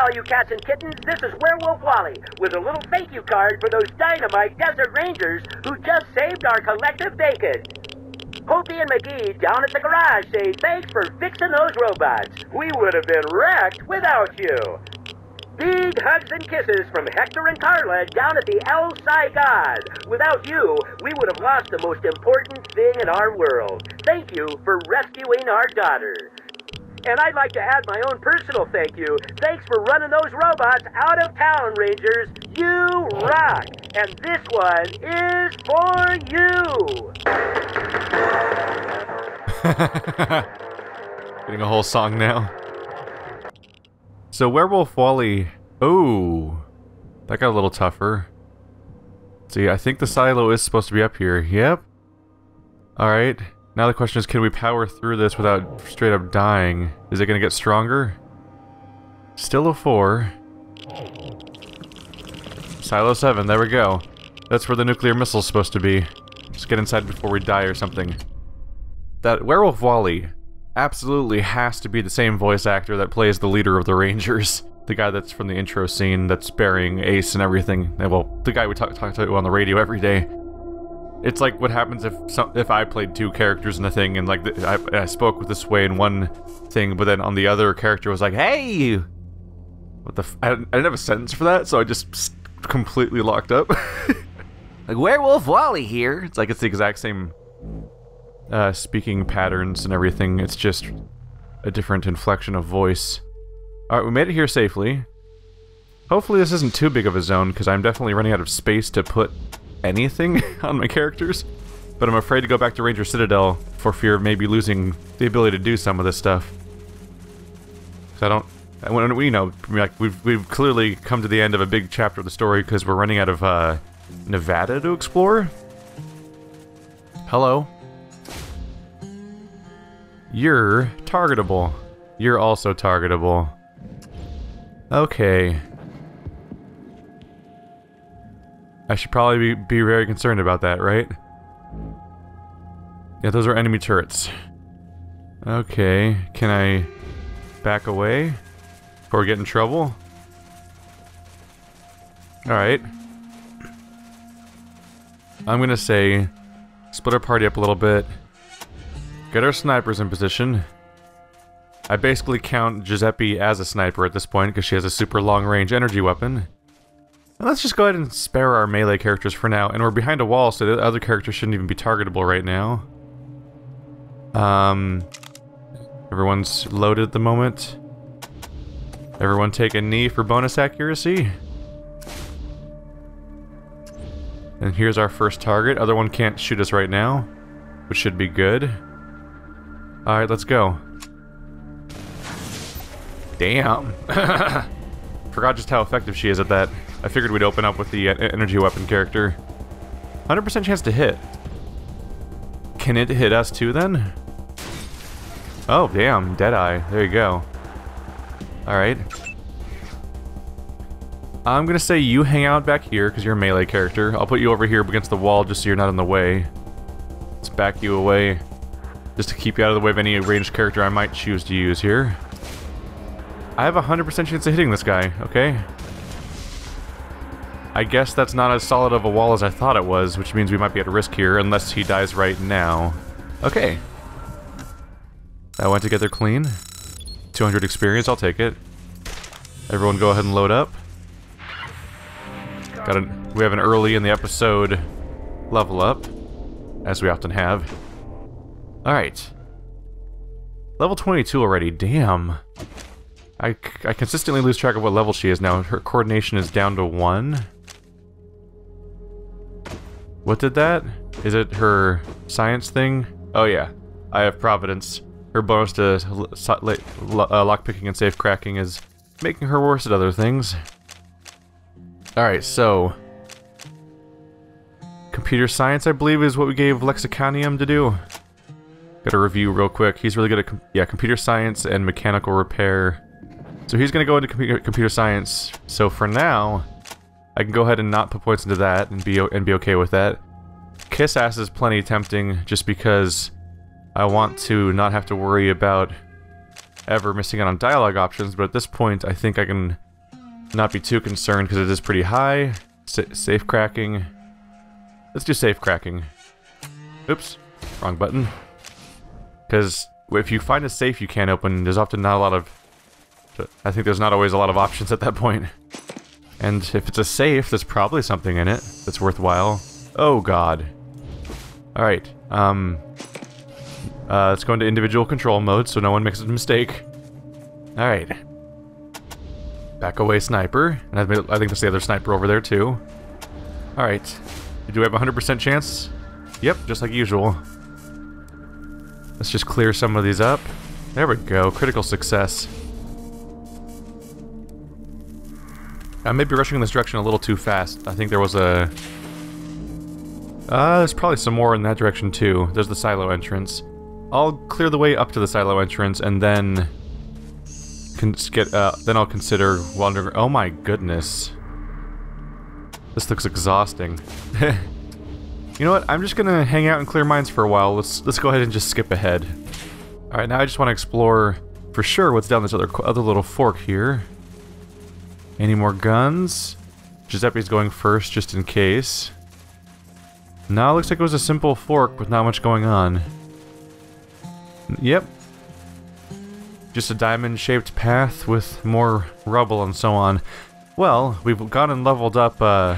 all you cats and kittens, this is Werewolf Wally, with a little thank you card for those dynamite desert rangers who just saved our collective bacon. Hopi and McGee down at the garage say thanks for fixing those robots. We would have been wrecked without you. Big hugs and kisses from Hector and Carla down at the El God. Without you, we would have lost the most important thing in our world. Thank you for rescuing our daughter. And I'd like to add my own personal thank you. Thanks for running those robots out of town, Rangers. You rock. And this one is for you. Getting a whole song now. So Werewolf Wally... Oh, that got a little tougher. See, I think the silo is supposed to be up here. Yep. Alright. Now the question is, can we power through this without straight up dying? Is it going to get stronger? Still a 4. Silo 7, there we go. That's where the nuclear missile's supposed to be. Just get inside before we die or something. That Werewolf Wally absolutely has to be the same voice actor that plays the leader of the Rangers. The guy that's from the intro scene that's burying Ace and everything. And, well, the guy we talk to on the radio every day. It's like what happens if I played 2 characters in a thing and like I spoke with this way in one thing, but then on the other character was like, "Hey!" What the I didn't have a sentence for that, so I just completely locked up. Like, Werewolf Wally here! It's like it's the exact same speaking patterns and everything, it's just a different inflection of voice. Alright, we made it here safely. Hopefully this isn't too big of a zone, because I'm definitely running out of space to put anything on my characters. But I'm afraid to go back to Ranger Citadel for fear of maybe losing the ability to do some of this stuff. So I don't... When we know, like, we've clearly come to the end of a big chapter of the story because we're running out of Nevada to explore. Hello. You're targetable. You're also targetable. Okay. I should probably be very concerned about that, right? Yeah, those are enemy turrets. Okay, can I back away before we get in trouble? Alright. I'm gonna say, split our party up a little bit. Get our snipers in position. I basically count Giuseppe as a sniper at this point because she has a super long-range energy weapon. And let's just go ahead and spare our melee characters for now. And we're behind a wall, so the other characters shouldn't even be targetable right now. Everyone's loaded at the moment. Everyone take a knee for bonus accuracy. And here's our first target. Other one can't shoot us right now, which should be good. Alright, let's go. Damn. Forgot just how effective she is at that. I figured we'd open up with the energy weapon character. 100% chance to hit. Can it hit us too then? Oh, damn. Deadeye. There you go. Alright. I'm gonna say you hang out back here because you're a melee character. I'll put you over here against the wall just so you're not in the way. Let's back you away. Just to keep you out of the way of any ranged character I might choose to use here. I have a 100% chance of hitting this guy, okay? I guess that's not as solid of a wall as I thought it was, which means we might be at risk here, unless he dies right now. Okay. That went together clean. 200 experience, I'll take it. Everyone go ahead and load up. We have an early in the episode level up, as we often have. Alright. Level 22 already, damn. I consistently lose track of what level she is now. Her coordination is down to 1. What did that? Is it her science thing? Oh yeah, I have Providence. Her bonus to lockpicking and safe cracking is making her worse at other things. Alright, so... Computer science, I believe, is what we gave Lexiconium to do. Gotta review real quick. He's really good at computer science and mechanical repair. So he's gonna go into computer science. So for now, I can go ahead and not put points into that and be okay with that. Kiss ass is plenty tempting, just because I want to not have to worry about ever missing out on dialogue options. But at this point, I think I can not be too concerned because it is pretty high. Safe cracking. Let's do safe cracking. Oops, wrong button. Because if you find a safe you can't open, there's often not a lot of... I think there's not always a lot of options at that point. And if it's a safe, there's probably something in it that's worthwhile. Oh god. Alright, let's go into individual control mode so no one makes a mistake. Alright. Back away, sniper. And I think there's the other sniper over there too. Alright. Do we have a 100% chance? Yep, just like usual. Let's just clear some of these up. There we go, critical success. I may be rushing in this direction a little too fast. I think there was a... there's probably some more in that direction too. There's the silo entrance. I'll clear the way up to the silo entrance and then... then I'll consider wandering... Oh my goodness. This looks exhausting. You know what? I'm just gonna hang out and clear mines for a while. Let's go ahead and just skip ahead. Alright, now I just want to explore for sure what's down this other little fork here. Any more guns? Giuseppe's going first just in case. No, it looks like it was a simple fork with not much going on. Yep. Just a diamond-shaped path with more rubble and so on. Well, we've gone and leveled up,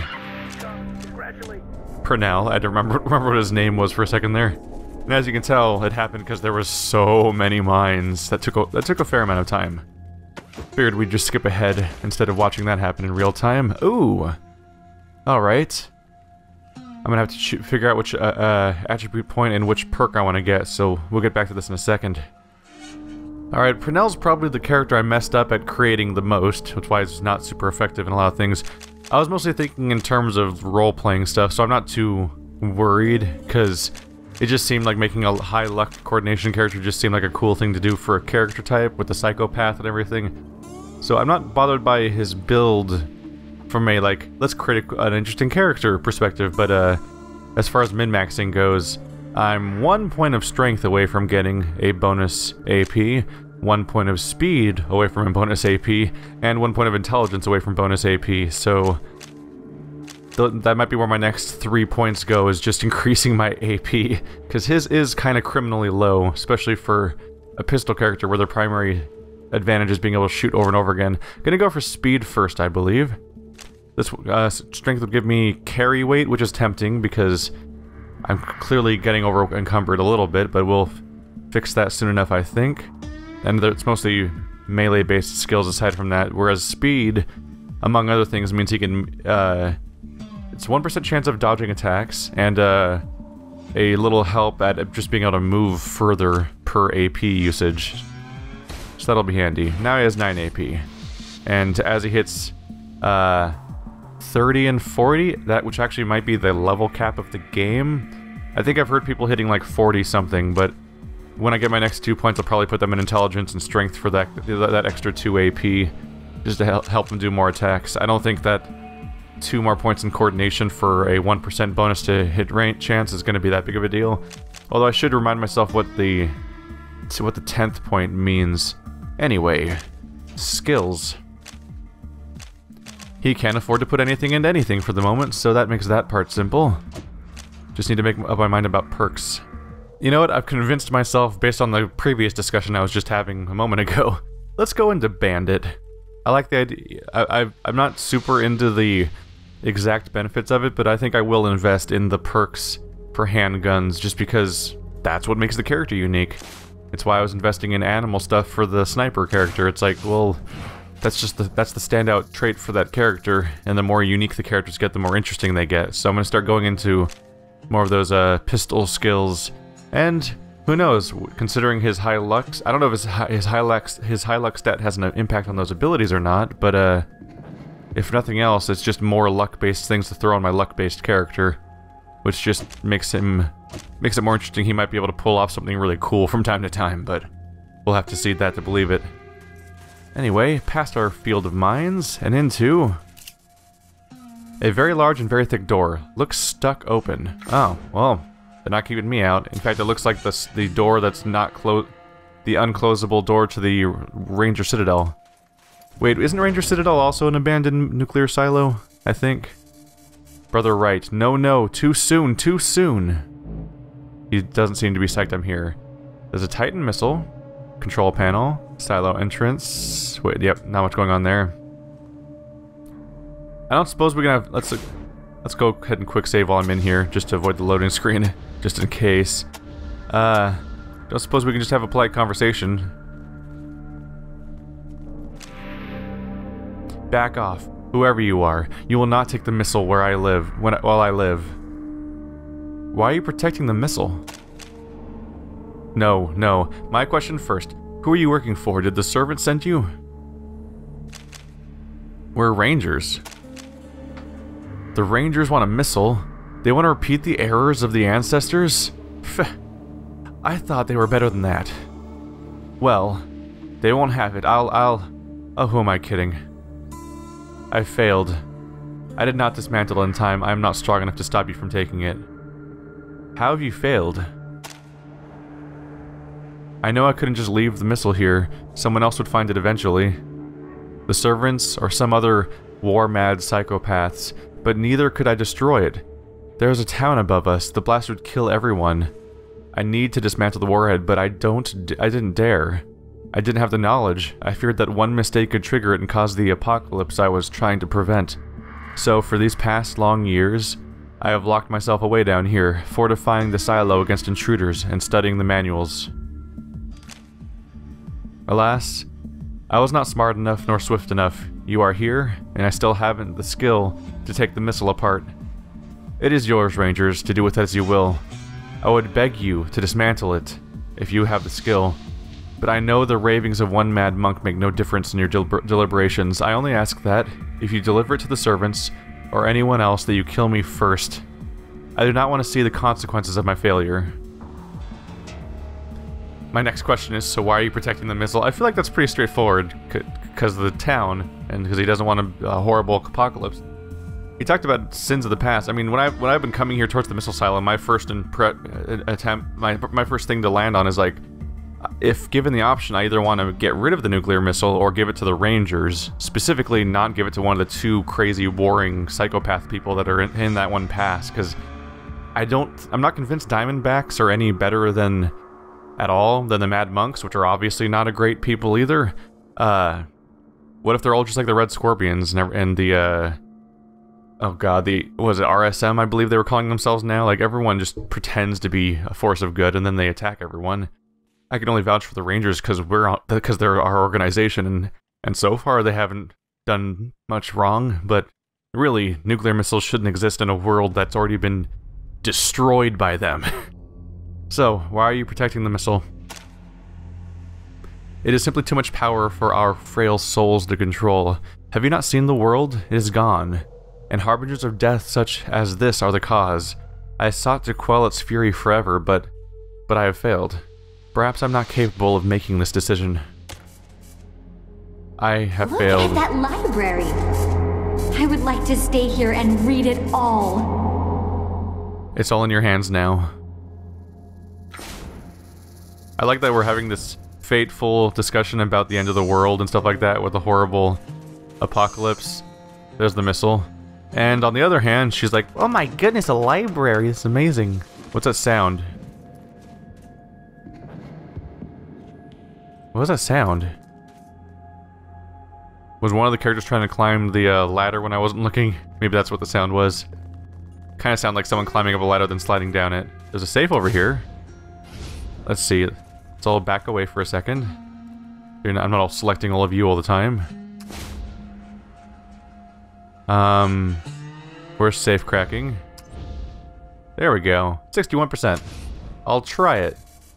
Purnell. I had to remember what his name was for a second there. And as you can tell, it happened because there was so many mines. That took a fair amount of time. Figured we'd just skip ahead instead of watching that happen in real time. Ooh! Alright. I'm gonna have to figure out which attribute point and which perk I want to get, so we'll get back to this in a second. Alright, Purnell's probably the character I messed up at creating the most, which is why it's not super effective in a lot of things. I was mostly thinking in terms of role-playing stuff, so I'm not too worried, because it just seemed like making a high-luck coordination character just seemed like a cool thing to do for a character type, with the psychopath and everything. So I'm not bothered by his build from a, like, let's create an interesting character perspective, but as far as min-maxing goes, I'm 1 point of strength away from getting a bonus AP, 1 point of speed away from a bonus AP, and 1 point of intelligence away from bonus AP, so that might be where my next 3 points go, is just increasing my AP, because his is kind of criminally low, especially for a pistol character where their primary advantage is being able to shoot over and over again. Gonna go for speed first, I believe. This strength would give me carry weight, which is tempting, because I'm clearly getting over encumbered a little bit, but we'll fix that soon enough, I think. And it's mostly melee-based skills aside from that, whereas speed, among other things, means he can, it's 1% chance of dodging attacks, and, a little help at just being able to move further per AP usage. So that'll be handy. Now he has 9 AP. And as he hits, 30 and 40, which actually might be the level cap of the game. I think I've heard people hitting like 40 something, but when I get my next 2 points, I'll probably put them in intelligence and strength for that extra 2 AP, just to help them do more attacks. I don't think that 2 more points in coordination for a 1% bonus to hit range chance is going to be that big of a deal. Although I should remind myself what the 10th point means. Anyway, skills. He can't afford to put anything into anything for the moment, so that makes that part simple. Just need to make up my mind about perks. You know what? I've convinced myself, based on the previous discussion I was just having a moment ago. Let's go into Bandit. I like the idea. I'm not super into the exact benefits of it, but I think I will invest in the perks for handguns, just because that's what makes the character unique. It's why I was investing in animal stuff for the sniper character. It's like, well, that's the standout trait for that character, and the more unique the characters get, the more interesting they get. So I'm gonna start going into more of those pistol skills, and who knows? Considering his high luck, I don't know if his high luck stat has an impact on those abilities or not. But if nothing else, it's just more luck-based things to throw on my luck-based character, which just makes it more interesting. He might be able to pull off something really cool from time to time, but we'll have to see that to believe it. Anyway, past our field of mines, and into a very large and very thick door. Looks stuck open. Oh, well, they're not keeping me out. In fact, it looks like the door that's not the unclosable door to the Ranger Citadel. Wait, isn't Ranger Citadel also an abandoned nuclear silo? I think. Brother Wright. No, no. Too soon. Too soon. He doesn't seem to be psyched I'm here. There's a Titan missile. Control panel. Silo entrance. Wait, yep. Not much going on there. I don't suppose we can have... Let's go ahead and quick save while I'm in here, just to avoid the loading screen, just in case. Don't suppose we can just have a polite conversation. Back off, whoever you are. You will not take the missile where I live, while I live. Why are you protecting the missile? No, no. My question first. Who are you working for? Did the servant send you? We're Rangers. The Rangers want a missile. They want to repeat the errors of the ancestors? Pfft. I thought they were better than that. Well, they won't have it. Oh, who am I kidding? I failed. I did not dismantle in time. I am not strong enough to stop you from taking it. How have you failed? I know I couldn't just leave the missile here. Someone else would find it eventually. The servants or some other war-mad psychopaths. But neither could I destroy it. There's a town above us. The blast would kill everyone. I need to dismantle the warhead, but I didn't dare. I didn't have the knowledge. I feared that one mistake could trigger it and cause the apocalypse I was trying to prevent. So for these past long years, I have locked myself away down here, fortifying the silo against intruders and studying the manuals. Alas, I was not smart enough nor swift enough. You are here, and I still haven't the skill to take the missile apart. It is yours, Rangers, to do with it as you will. I would beg you to dismantle it, if you have the skill. But I know the ravings of one mad monk make no difference in your deliberations. I only ask that, if you deliver it to the servants, or anyone else, that you kill me first. I do not want to see the consequences of my failure. My next question is, so why are you protecting the missile? I feel like that's pretty straightforward, because of the town, and because he doesn't want a horrible apocalypse. He talked about sins of the past. I mean, when I've been coming here towards the missile silo, my first attempt, my first thing to land on is like, if given the option, I either want to get rid of the nuclear missile or give it to the Rangers. Specifically, not give it to one of the two crazy, warring psychopath people that are in that one pass, because I'm not convinced Diamondbacks are any better than at all than the Mad Monks, which are obviously not a great people either. What if they're all just like the Red Scorpions and the oh god, was it RSM, I believe they were calling themselves now? Like, everyone just pretends to be a force of good and then they attack everyone. I can only vouch for the Rangers because they're our organization, and so far they haven't done much wrong, but really, nuclear missiles shouldn't exist in a world that's already been destroyed by them. So, why are you protecting the missile? It is simply too much power for our frail souls to control. Have you not seen the world? It is gone. And harbingers of death such as this are the cause. I sought to quell its fury forever, but I have failed. Perhaps I'm not capable of making this decision. I have failed. Look at that library! I would like to stay here and read it all. It's all in your hands now. I like that we're having this fateful discussion about the end of the world and stuff like that with a horrible apocalypse. There's the missile. And on the other hand, she's like, oh my goodness, a library, it's amazing. What's that sound? What was that sound? Was one of the characters trying to climb the ladder when I wasn't looking? Maybe that's what the sound was. Kind of sound like someone climbing up a ladder then sliding down it. There's a safe over here. Let's see. Let's all back away for a second. I'm not all selecting all of you all the time. Where's safe cracking? There we go. 61%. I'll try it.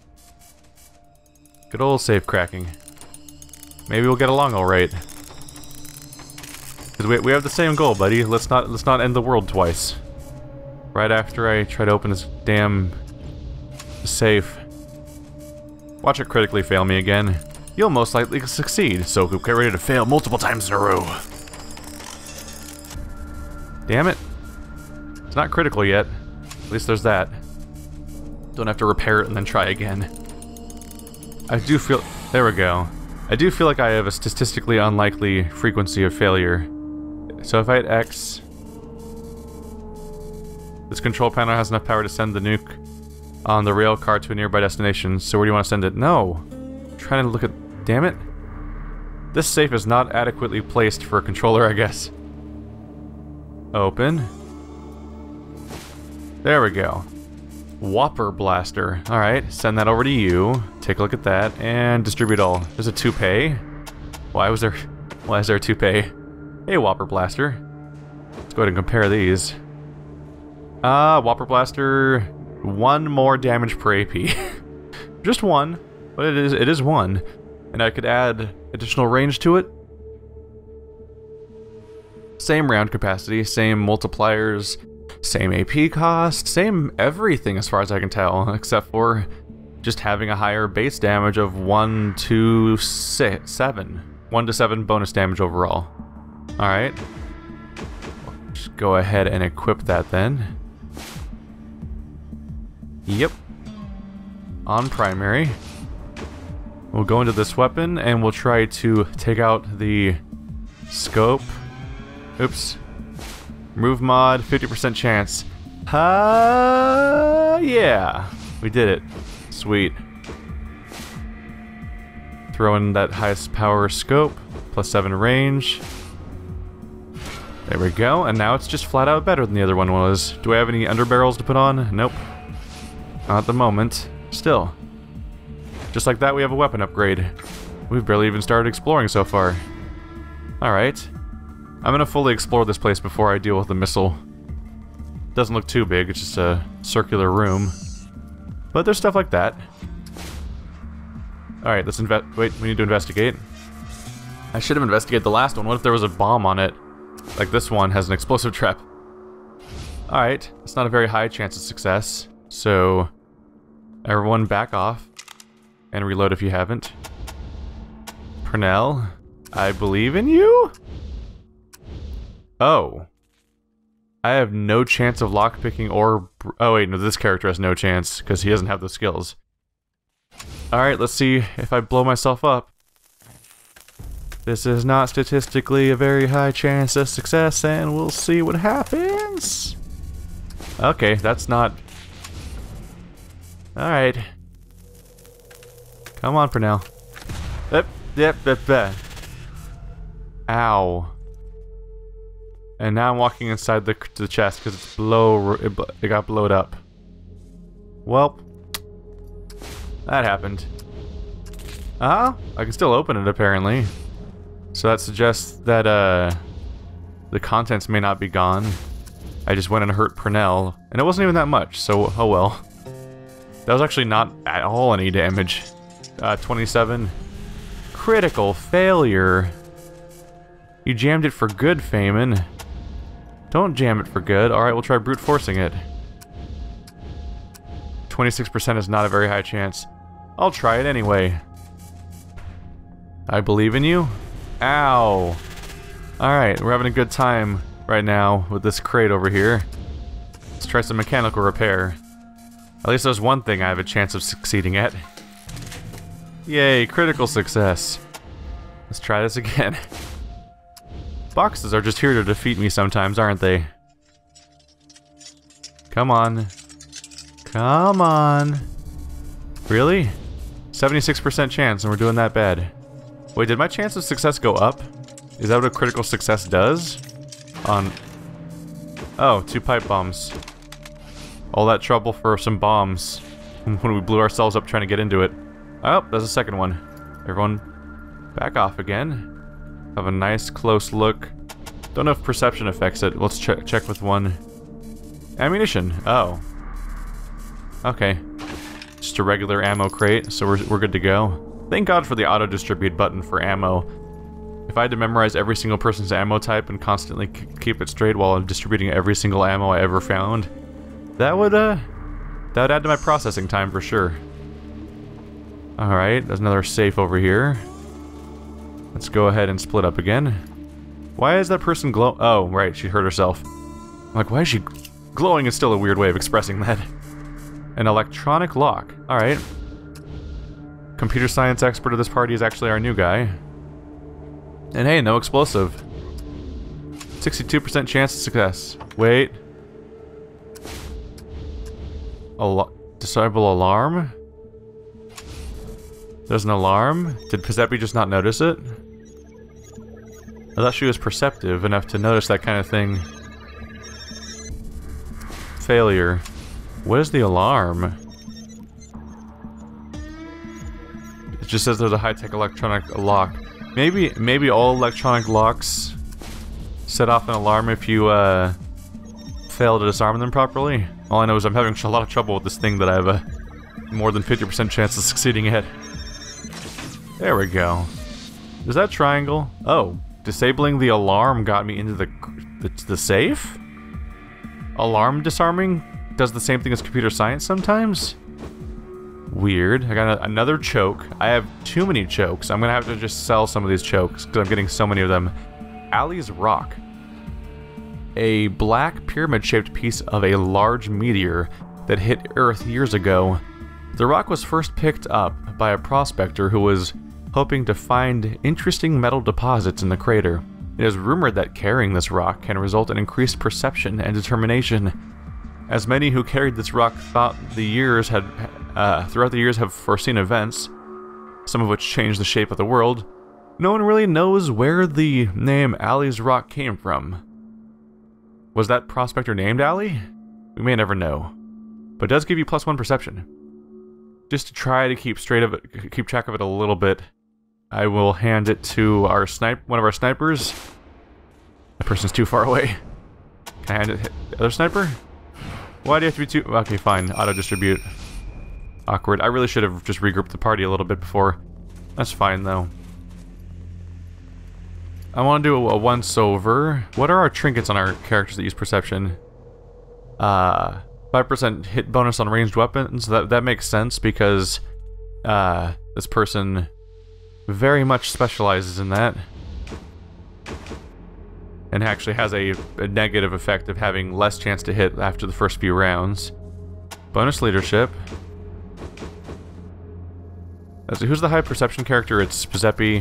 Good old safe cracking. Maybe we'll get along alright. Because we have the same goal, buddy. Let's not end the world twice. Right after I try to open this damn safe. Watch it critically fail me again. You'll most likely succeed, so get ready to fail multiple times in a row. Damn it. It's not critical yet. At least there's that. Don't have to repair it and then try again. I do feel... There we go. I do feel like I have a statistically unlikely frequency of failure. So if I hit X... This control panel has enough power to send the nuke on the rail car to a nearby destination. So where do you want to send it? No! I'm trying to look at... Damn it! This safe is not adequately placed for a controller, I guess. Open. There we go. Whopper Blaster. Alright, send that over to you. Take a look at that, and distribute all. There's a toupee. Why is there a toupee? Hey, Whopper Blaster. Let's go ahead and compare these. Whopper Blaster, 1 more damage per AP. Just 1, but it is 1. And I could add additional range to it. Same round capacity, same multipliers, same AP cost, same everything as far as I can tell, except for just having a higher base damage of 1 to 7. 1 to 7 bonus damage overall. Alright. Just go ahead and equip that then. Yep. On primary. We'll go into this weapon and we'll try to take out the scope. Oops. Remove mod, 50% chance. Yeah. We did it. Sweet. Throw in that highest power scope, plus 7 range. There we go, and now it's just flat out better than the other one was. Do I have any underbarrels to put on? Nope. Not at the moment. Still. Just like that, we have a weapon upgrade. We've barely even started exploring so far. Alright. I'm gonna fully explore this place before I deal with the missile. Doesn't look too big, it's just a circular room. But there's stuff like that. Alright, let's wait, we need to investigate. I should have investigated the last one. What if there was a bomb on it? Like this one has an explosive trap. Alright, it's not a very high chance of success. So, everyone back off. And reload if you haven't. Purnell, I believe in you? Oh. I have no chance of lockpicking or... Oh wait, no, this character has no chance, because he doesn't have the skills. Alright, let's see if I blow myself up. This is not statistically a very high chance of success, and we'll see what happens. Okay, that's not... Alright. Come on for now. Yep. Ow. And now I'm walking inside the chest because it's it got blowed up. Well, that happened. I can still open it apparently. So that suggests that the contents may not be gone. I just went and hurt Purnell, and it wasn't even that much. So oh well. That was actually not at all any damage. 27. Critical failure. You jammed it for good, Feynman. Don't jam it for good. Alright, we'll try brute forcing it. 26% is not a very high chance. I'll try it anyway. I believe in you. Ow. Alright, we're having a good time right now with this crate over here. Let's try some mechanical repair. At least there's one thing I have a chance of succeeding at. Yay, critical success. Let's try this again. Boxes are just here to defeat me sometimes, aren't they? Come on. Come on. Really? 76% chance and we're doing that bad. Wait, did my chance of success go up? Is that what a critical success does? Oh, 2 pipe bombs. All that trouble for some bombs when we blew ourselves up trying to get into it. Oh, there's a second one. Everyone back off again. Have a nice close look. Don't know if perception affects it. Let's check with one. Ammunition. Oh. Okay. Just a regular ammo crate, so we're good to go. Thank God for the auto-distribute button for ammo. If I had to memorize every single person's ammo type and constantly keep it straight while distributing every single ammo I ever found, that would add to my processing time for sure. Alright, there's another safe over here. Let's go ahead and split up again. Why is that person glow- Oh, right, she hurt herself. I'm like, why is she glowing is still a weird way of expressing that. An electronic lock. Alright. computer science expert of this party is actually our new guy. And hey, no explosive. 62% chance of success. Wait. Disable alarm? There's an alarm? Did Pizepi just not notice it? I thought she was perceptive enough to notice that kind of thing. Failure. What is the alarm? It just says there's a high-tech electronic lock. Maybe all electronic locks set off an alarm if you fail to disarm them properly. All I know is I'm having a lot of trouble with this thing that I have a more than 50% chance of succeeding at. There we go. Is that triangle? Oh, disabling the alarm got me into the safe? Alarm disarming does the same thing as computer science sometimes? Weird. I got another choke. I have too many chokes. I'm gonna have to just sell some of these chokes because I'm getting so many of them. Ali's Rock. A black pyramid-shaped piece of a large meteor that hit Earth years ago. The rock was first picked up by a prospector who was hoping to find interesting metal deposits in the crater. It is rumored that carrying this rock can result in increased perception and determination. As many who carried this rock throughout the years have foreseen events, some of which changed the shape of the world, no one really knows where the name Ali's Rock came from. Was that prospector named Ali? We may never know, but it does give you +1 perception. Just to try to keep track of it a little bit, I will hand it to our one of our snipers. That person's too far away. Can I hand it to the other sniper? Why do you have to be too... Okay, fine. Auto-distribute. Awkward. I really should have just regrouped the party a little bit before. That's fine, though. I want to do a once-over. What are our trinkets on our characters that use perception? 5% hit bonus on ranged weapons. That makes sense because this person very much specializes in that. And actually has a negative effect of having less chance to hit after the first few rounds. Bonus leadership. Who's the high perception character? It's Pizepi.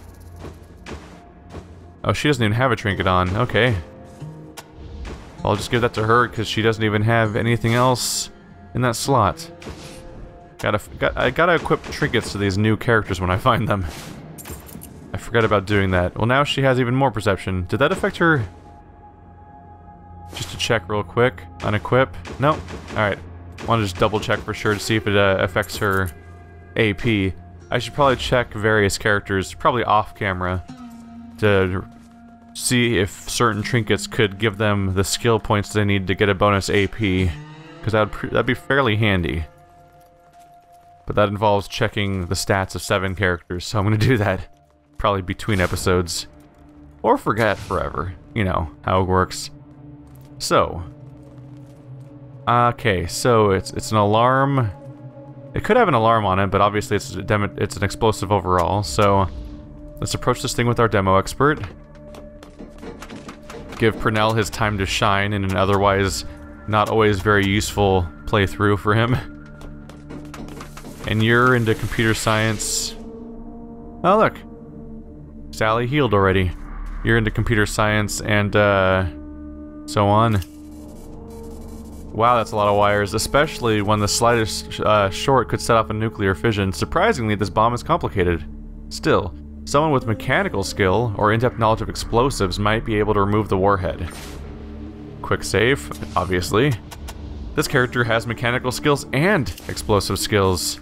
Oh, she doesn't even have a trinket on. Okay. I'll just give that to her because she doesn't even have anything else in that slot. I gotta equip trinkets to these new characters when I find them. I forgot about doing that. Well, now she has even more perception. Did that affect her? Just to check real quick. Unequip? Nope. Alright. I want to just double check for sure to see if it affects her AP. I should probably check various characters, probably off camera, to see if certain trinkets could give them the skill points they need to get a bonus AP, because that'd be fairly handy. But that involves checking the stats of 7 characters, so I'm gonna do that probably between episodes. Or forget forever. You know how it works. So. Okay, so it's an alarm. It could have an alarm on it, but obviously it's an explosive overall, so let's approach this thing with our demo expert. Give Purnell his time to shine in an otherwise not always very useful playthrough for him. And you're into computer science. Oh, look. Sally healed already. You're into computer science and, so on. Wow, that's a lot of wires, especially when the slightest short could set off a nuclear fission. Surprisingly, this bomb is complicated. Still, someone with mechanical skill or in-depth knowledge of explosives might be able to remove the warhead. Quick save, obviously. This character has mechanical skills and explosive skills.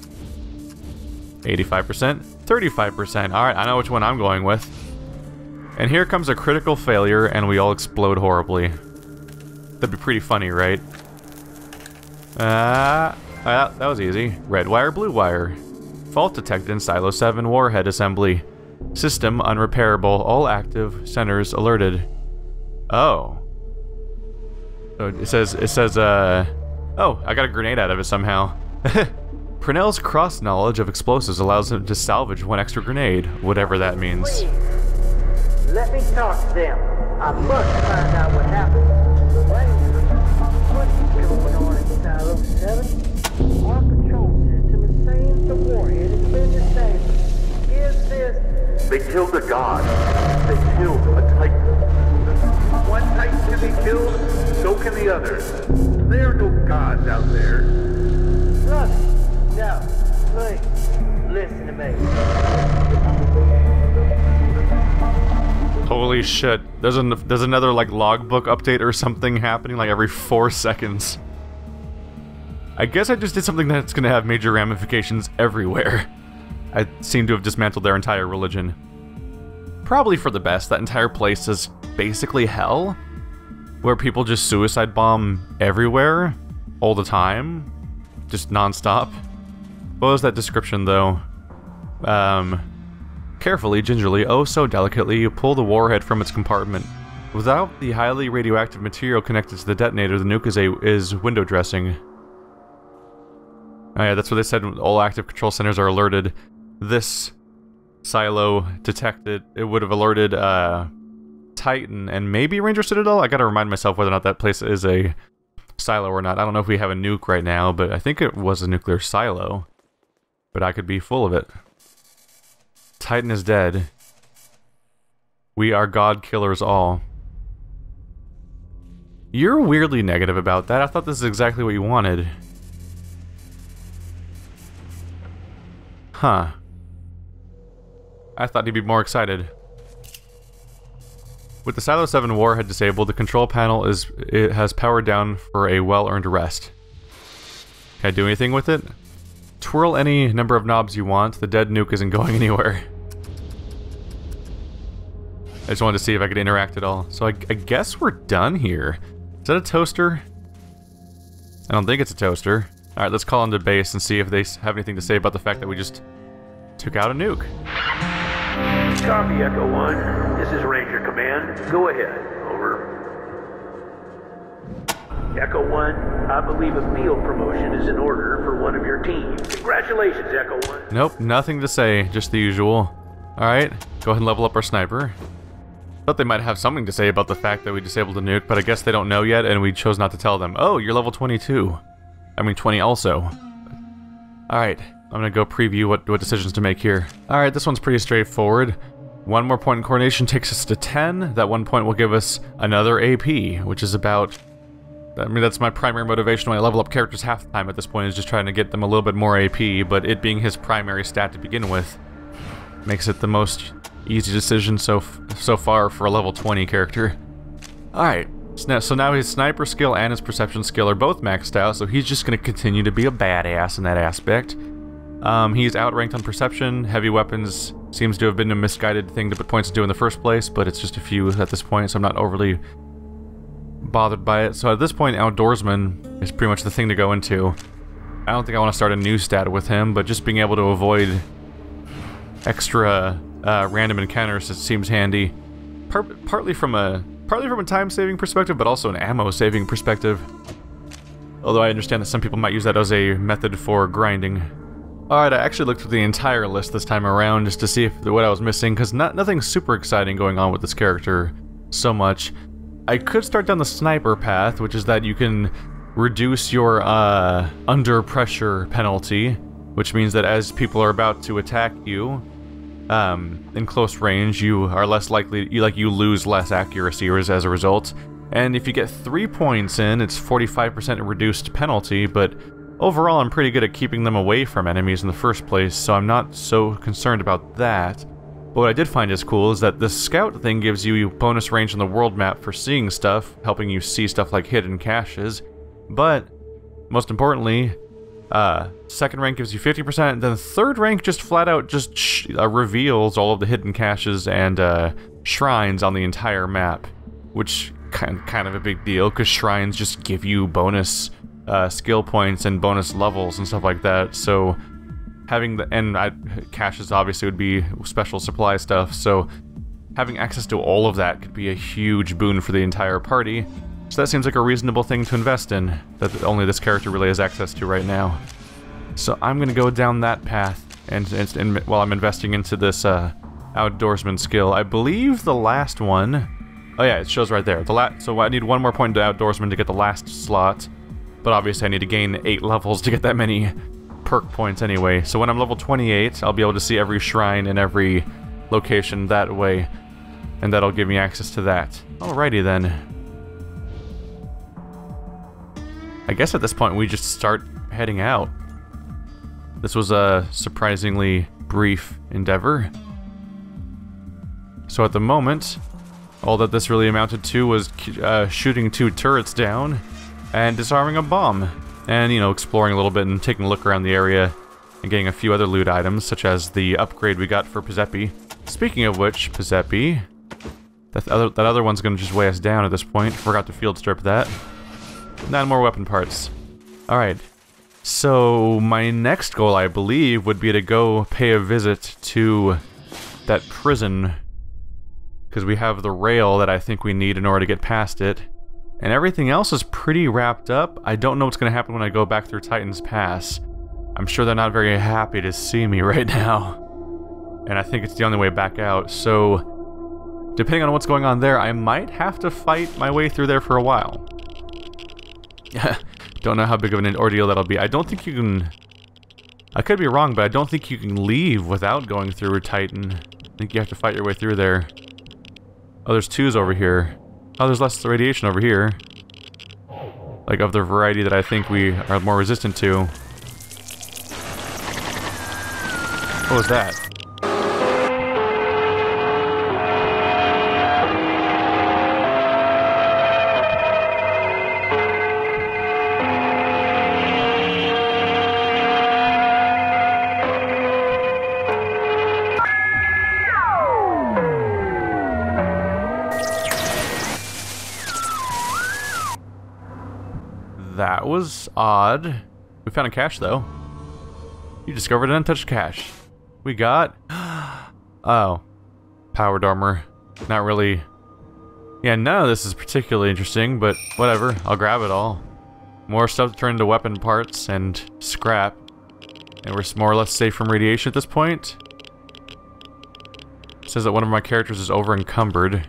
85%, 35%. Alright, I know which one I'm going with. And here comes a critical failure, and we all explode horribly. That'd be pretty funny, right? That was easy. Red wire, blue wire. Fault detected in Silo 7 warhead assembly. System unrepairable. All active centers alerted. Oh. So it says, oh, I got a grenade out of it somehow. Purnell's cross knowledge of explosives allows him to salvage 1 extra grenade, whatever that means. Please, let me talk to them. I must find out what happened. What's going on in Silo 7? Our control system is saying the warhead has been They killed a god. They killed a titan. One titan can be killed, so can the others. There are no gods out there. Look, no, please, listen to me. Holy shit. There's another, like, logbook update or something happening, like, every 4 seconds. I guess I just did something that's gonna have major ramifications everywhere. I seem to have dismantled their entire religion. Probably for the best. That entire place is basically hell, where people just suicide bomb everywhere, all the time, just non-stop. What was that description, though? Carefully, gingerly, oh so delicately, you pull the warhead from its compartment. Without the highly radioactive material connected to the detonator, the nuke is window dressing. Oh yeah, that's what they said. All active control centers are alerted. This silo detected. It would have alerted Titan and maybe Ranger Citadel. I gotta remind myself whether or not that place is a silo or not. I don't know if we have a nuke right now, but I think it was a nuclear silo. But I could be full of it. Titan is dead. We are god killers all. You're weirdly negative about that. I thought this is exactly what you wanted. Huh. I thought he'd be more excited. With the Silo 7 warhead disabled, the control panel has powered down for a well-earned rest. Can I do anything with it? Twirl any number of knobs you want. The dead nuke isn't going anywhere. I just wanted to see if I could interact at all. So I guess we're done here. Is that a toaster? I don't think it's a toaster. Alright, let's call into base and see if they have anything to say about the fact that we just took out a nuke. Copy, Echo 1. This is Ranger Command. Go ahead. Over. Echo 1, I believe a field promotion is in order for one of your teams. Congratulations, Echo 1. Nope, nothing to say. Just the usual. Alright, go ahead and level up our sniper. Thought they might have something to say about the fact that we disabled the nuke, but I guess they don't know yet, and we chose not to tell them. Oh, you're level 22. I mean 20 also. Alright, I'm gonna go preview what decisions to make here. Alright, this one's pretty straightforward. One more point in coordination takes us to 10. That 1 point will give us another AP, which is about... I mean, that's my primary motivation when I level up characters half the time at this point, is just trying to get them a little bit more AP, but it being his primary stat to begin with makes it the most easy decision so far for a level 20 character. Alright, so now his sniper skill and his perception skill are both maxed out, so he's just going to continue to be a badass in that aspect. He's outranked on perception. Heavy weapons seems to have been a misguided thing to put points into in the first place, but it's just a few at this point, so I'm not overly bothered by it. So at this point, Outdoorsman is pretty much the thing to go into. I don't think I want to start a new stat with him, but just being able to avoid extra random encounters seems handy. Partly from a time-saving perspective, but also an ammo-saving perspective. Although I understand that some people might use that as a method for grinding. Alright, I actually looked through the entire list this time around just to see what I was missing, because nothing super exciting going on with this character so much. I could start down the sniper path, which is that you can reduce your under pressure penalty, which means that as people are about to attack you in close range, you are less likely, you lose less accuracy as a result. And if you get 3 points in, it's 45% reduced penalty, but overall I'm pretty good at keeping them away from enemies in the first place, so I'm not so concerned about that. But what I did find is cool is that the scout thing gives you bonus range on the world map for seeing stuff, helping you see stuff like hidden caches. But, most importantly, second rank gives you 50%, then third rank just flat out just reveals all of the hidden caches and shrines on the entire map, which kind of a big deal, because shrines just give you bonus skill points and bonus levels and stuff like that. So having caches obviously would be special supply stuff, so having access to all of that could be a huge boon for the entire party. So that seems like a reasonable thing to invest in, that only this character really has access to right now. So I'm gonna go down that path, and while I'm investing into this outdoorsman skill. I believe the last one... Oh yeah, it shows right there. So I need one more point to outdoorsman to get the last slot, but obviously I need to gain 8 levels to get that many perk points anyway. So when I'm level 28, I'll be able to see every shrine and every location that way, and that'll give me access to that. Alrighty then. I guess at this point we just start heading out. This was a surprisingly brief endeavor. So at the moment, all that this really amounted to was shooting 2 turrets down and disarming a bomb. And, you know, exploring a little bit and taking a look around the area and getting a few other loot items, such as the upgrade we got for Pizepi. Speaking of which, Pizepi, that other one's gonna just weigh us down at this point. Forgot to field strip that. 9 more weapon parts. Alright. So, my next goal, I believe, would be to go pay a visit to that prison. Because we have the rail that I think we need in order to get past it. And everything else is pretty wrapped up. I don't know what's going to happen when I go back through Titan's Pass. I'm sure they're not very happy to see me right now. And I think it's the only way back out, so depending on what's going on there, I might have to fight my way through there for a while. Don't know how big of an ordeal that'll be. I don't think you can... I could be wrong, but I don't think you can leave without going through Titan. I think you have to fight your way through there. Oh, there's 2s over here. Oh, there's less radiation over here. Like, of the variety that I think we are more resistant to. What was that? That was odd. We found a cache, though. You discovered an untouched cache. We got... oh. Power armor. Not really... yeah, none of this is particularly interesting, but whatever. I'll grab it all. More stuff to turn into weapon parts and scrap. And we're more or less safe from radiation at this point. It says that one of my characters is over-encumbered.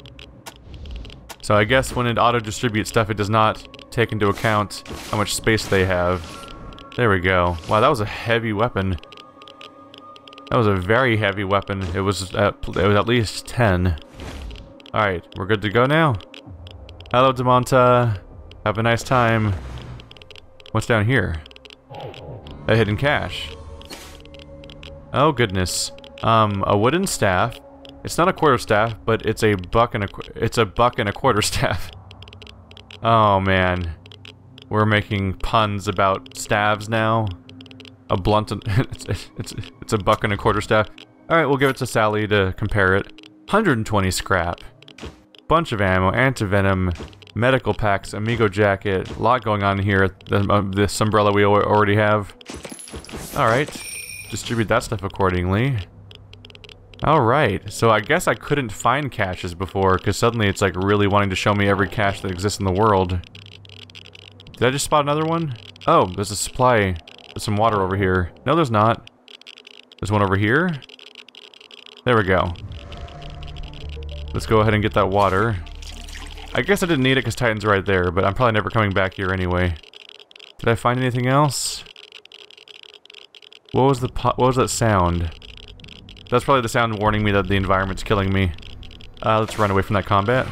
So I guess when it auto-distributes stuff, it does not take into account how much space they have. There we go. Wow, that was a heavy weapon. That was a very heavy weapon. It was at least 10. Alright, we're good to go now. Hello, Demonta. Have a nice time. What's down here? A hidden cache. Oh, goodness. A wooden staff. It's not a quarterstaff, but it's a buck and a quarterstaff. Oh man, we're making puns about staves now. A blunt and it's a buck and a quarterstaff. All right, we'll give it to Sally to compare it. 120 scrap, bunch of ammo, antivenom, medical packs, amigo jacket. A lot going on here. This umbrella we already have. All right, distribute that stuff accordingly. Alright, so I guess I couldn't find caches before, because suddenly it's like really wanting to show me every cache that exists in the world. Did I just spot another one? Oh, there's a supply. There's some water over here. No, there's not. There's one over here. There we go. Let's go ahead and get that water. I guess I didn't need it because Titan's right there, but I'm probably never coming back here anyway. Did I find anything else? What was that sound? That's probably the sound warning me that the environment's killing me. Let's run away from that combat.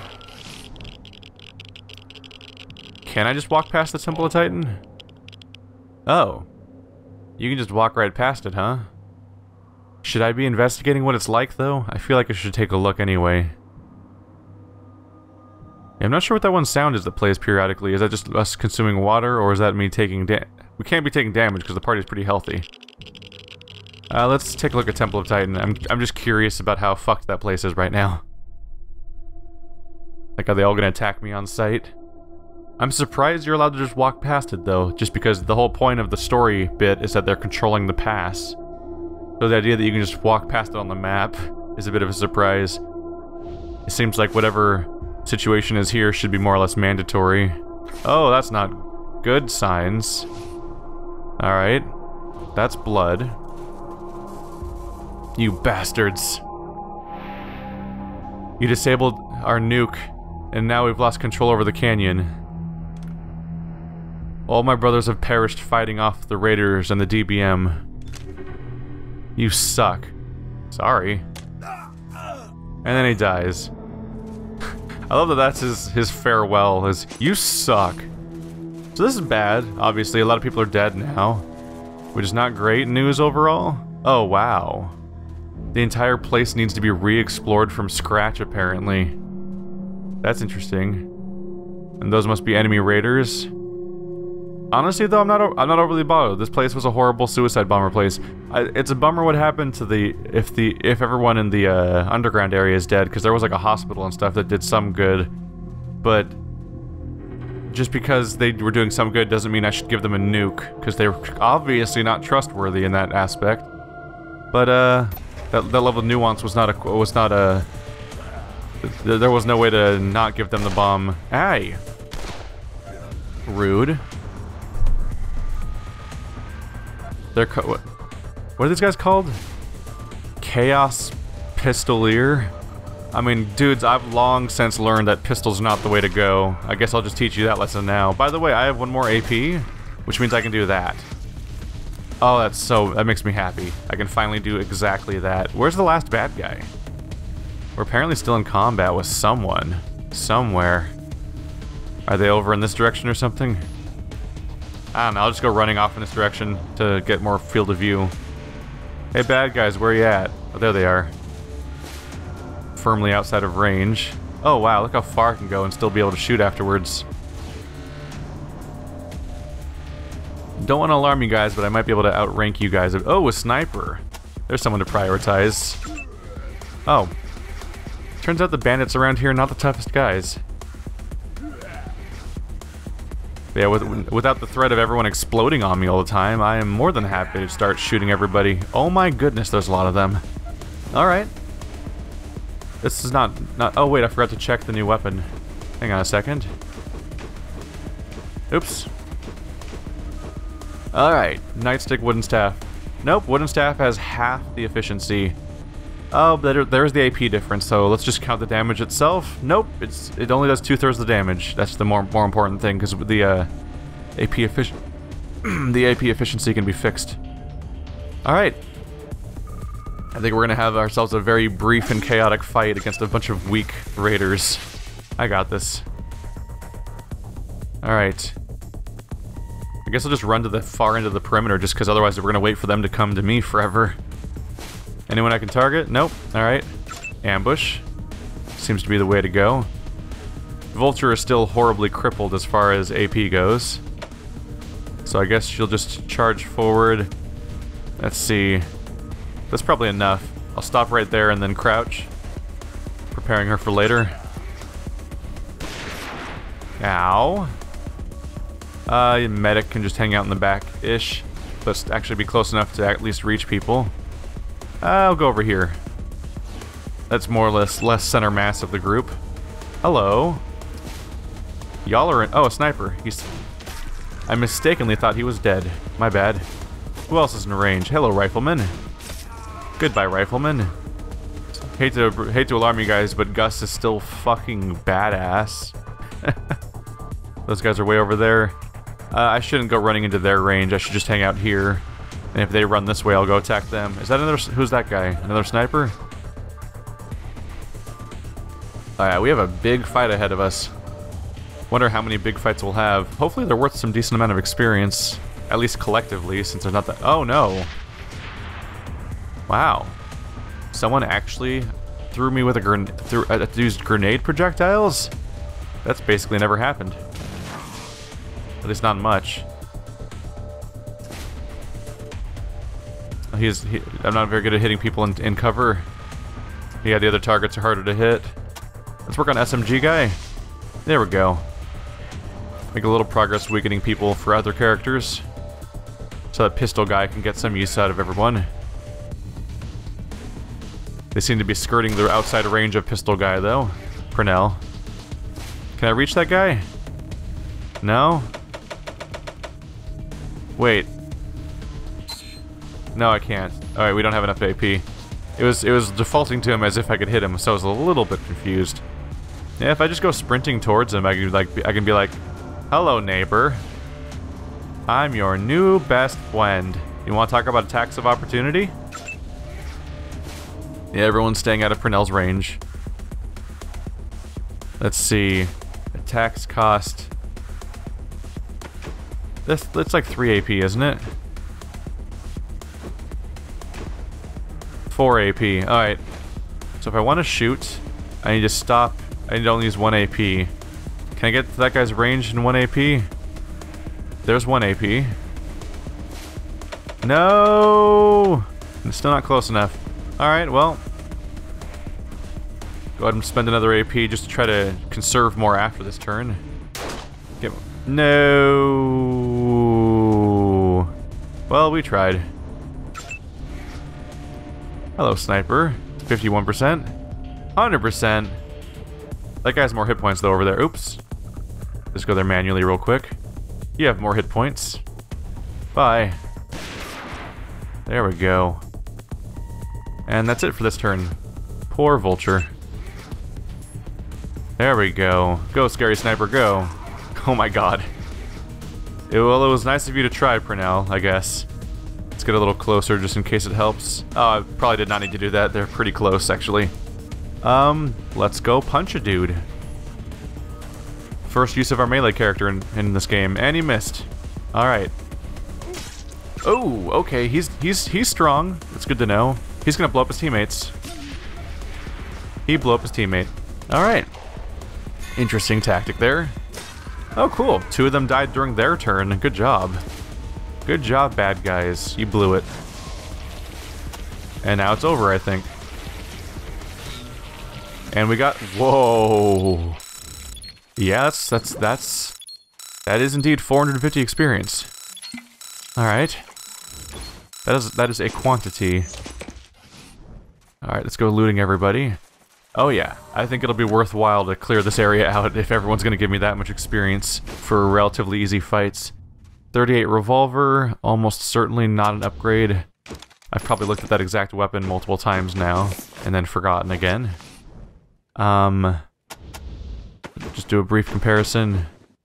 Can I just walk past the Temple of Titan? Oh. You can just walk right past it, huh? Should I be investigating what it's like, though? I feel like I should take a look anyway. Yeah, I'm not sure what that one sound is that plays periodically. Is that just us consuming water, or is that me taking we can't be taking damage because the party's pretty healthy. Let's take a look at Temple of Titan. I'm just curious about how fucked that place is right now. Like, are they all gonna attack me on sight? I'm surprised you're allowed to just walk past it, though, just because the whole point of the story bit is that they're controlling the pass. So the idea that you can just walk past it on the map is a bit of a surprise. It seems like whatever situation is here should be more or less mandatory. Oh, that's not good signs. Alright. That's blood. You bastards. You disabled our nuke, and now we've lost control over the canyon. All my brothers have perished fighting off the raiders and the DBM. You suck. Sorry. And then he dies. I love that that's his farewell, is, you suck. So this is bad. Obviously, a lot of people are dead now, which is not great news overall. Oh, wow. The entire place needs to be re-explored from scratch, apparently. That's interesting. And those must be enemy raiders. Honestly, though, I'm not overly bothered. This place was a horrible suicide bomber place. It's a bummer what happened to if everyone in the underground area is dead, because there was like a hospital and stuff that did some good. But just because they were doing some good doesn't mean I should give them a nuke, because they were obviously not trustworthy in that aspect. But that level of nuance was not a. There was no way to not give them the bomb. Aye. Rude. They're what are these guys called? Chaos Pistolier? I mean, dudes, I've long since learned that pistol's not the way to go. I guess I'll just teach you that lesson now. By the way, I have one more AP, which means I can do that. Oh, that makes me happy. I can finally do exactly that. Where's the last bad guy? We're apparently still in combat with someone. Somewhere. Are they over in this direction or something? I don't know, I'll just go running off in this direction to get more field of view. Hey bad guys, where you at? Oh, there they are. Firmly outside of range. Oh wow, look how far I can go and still be able to shoot afterwards. Don't want to alarm you guys, but I might be able to outrank you guys. Oh, a sniper. There's someone to prioritize. Oh. Turns out the bandits around here are not the toughest guys. Yeah, without the threat of everyone exploding on me all the time, I am more than happy to start shooting everybody. Oh my goodness, there's a lot of them. Alright. This is not... Oh wait, I forgot to check the new weapon. Hang on a second. Oops. Alright, nightstick, wooden staff. Nope, wooden staff has half the efficiency. Oh, there's the AP difference, so let's just count the damage itself. Nope, it only does 2/3 the damage. That's the more important thing, because the AP efficiency can be fixed. Alright. I think we're gonna have ourselves a very brief and chaotic fight against a bunch of weak raiders. I got this. Alright. I guess I'll just run to the far end of the perimeter, just because otherwise we're gonna wait for them to come to me forever. Anyone I can target? Nope. Alright. Ambush. Seems to be the way to go. Vulture is still horribly crippled as far as AP goes. So I guess she'll just charge forward. Let's see. That's probably enough. I'll stop right there and then crouch. Preparing her for later. Ow. Medic can just hang out in the back-ish. Let's actually be close enough to at least reach people. I'll go over here. That's more or less center mass of the group. Hello. Y'all are in... Oh, a sniper. I mistakenly thought he was dead. My bad. Who else is in range? Hello, rifleman. Goodbye, rifleman. Hate to alarm you guys, but Gus is still fucking badass. Those guys are way over there. I shouldn't go running into their range. I should just hang out here. And if they run this way, I'll go attack them. Is that another... Who's that guy? Another sniper? Oh yeah, we have a big fight ahead of us. Wonder how many big fights we'll have. Hopefully they're worth some decent amount of experience. At least collectively, since they're not that... Oh no! Wow. Someone actually threw me with a grenade... used grenade projectiles? That's basically never happened. At least not much. I'm not very good at hitting people in cover. Yeah, the other targets are harder to hit. Let's work on SMG guy. There we go. Make a little progress weakening people for other characters. So that pistol guy can get some use out of everyone. They seem to be skirting the outside range of pistol guy though. Purnell. Can I reach that guy? No? Wait. No, I can't. Alright, we don't have enough AP. It was defaulting to him as if I could hit him, so I was a little bit confused. Yeah, if I just go sprinting towards him, I can be like, hello, neighbor. I'm your new best friend. You want to talk about attacks of opportunity? Yeah, everyone's staying out of Purnell's range. Let's see. Attacks cost... That's like 3 AP, isn't it? 4 AP. Alright. So if I want to shoot, I need to stop. I need to only use 1 AP. Can I get to that guy's range in 1 AP? There's 1 AP. No! It's still not close enough. Alright, well. Go ahead and spend another AP just to try to conserve more after this turn. No. Well, we tried. Hello, sniper. 51%. 100%. That guy's more hit points though over there. Oops. Just go there manually real quick. You have more hit points. Bye. There we go. And that's it for this turn. Poor vulture. There we go. Go, scary sniper, go. Oh my god. Well, it was nice of you to try, Purnell, I guess. Let's get a little closer just in case it helps. Oh, I probably did not need to do that. They're pretty close, actually. Let's go punch a dude. First use of our melee character in this game, and he missed. Alright. Oh, okay, he's strong. That's good to know. He's gonna blow up his teammates. He blew up his teammate. Alright. Interesting tactic there. Oh, cool. 2 of them died during their turn. Good job. Good job, bad guys. You blew it. And now it's over, I think. And we got... Whoa. Yes, that is indeed 450 experience. Alright. That is a quantity. Alright, let's go looting everybody. Oh yeah, I think it'll be worthwhile to clear this area out if everyone's gonna give me that much experience for relatively easy fights. 38 revolver, almost certainly not an upgrade. I've probably looked at that exact weapon multiple times now, and then forgotten again. Just do a brief comparison.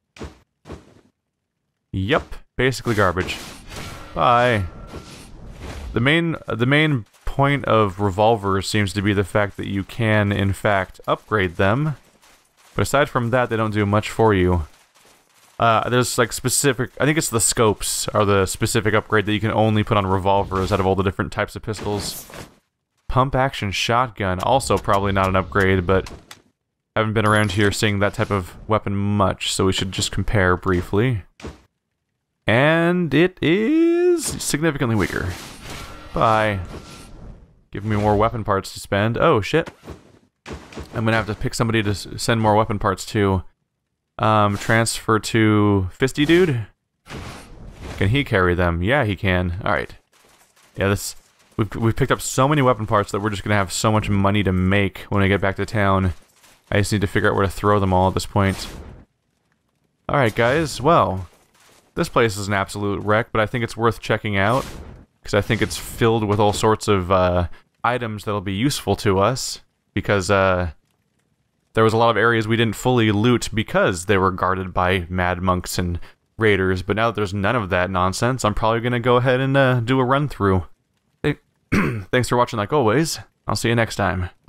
Yep, basically garbage. Bye. The main point of revolvers seems to be the fact that you can, in fact, upgrade them. But aside from that, they don't do much for you. There's like specific... I think it's the scopes are the specific upgrade that you can only put on revolvers out of all the different types of pistols. Pump action shotgun, also probably not an upgrade, but haven't been around here seeing that type of weapon much, so we should just compare briefly. And it is significantly weaker. Bye. Give me more weapon parts to spend. Oh, shit. I'm gonna have to pick somebody to send more weapon parts to. Transfer to Fisty Dude? Can he carry them? Yeah, he can. Alright. Yeah, we've picked up so many weapon parts that we're just gonna have so much money to make when we get back to town. I just need to figure out where to throw them all at this point. Alright, guys. Well, this place is an absolute wreck, but I think it's worth checking out. Because I think it's filled with all sorts of items that'll be useful to us. Because there was a lot of areas we didn't fully loot because they were guarded by mad monks and raiders. But now that there's none of that nonsense, I'm probably going to go ahead and do a run through. Hey, thanks for watching like always. I'll see you next time.